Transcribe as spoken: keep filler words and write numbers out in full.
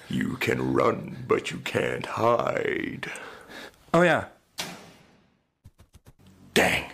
You can run, but you can't hide. Oh, yeah. Dang.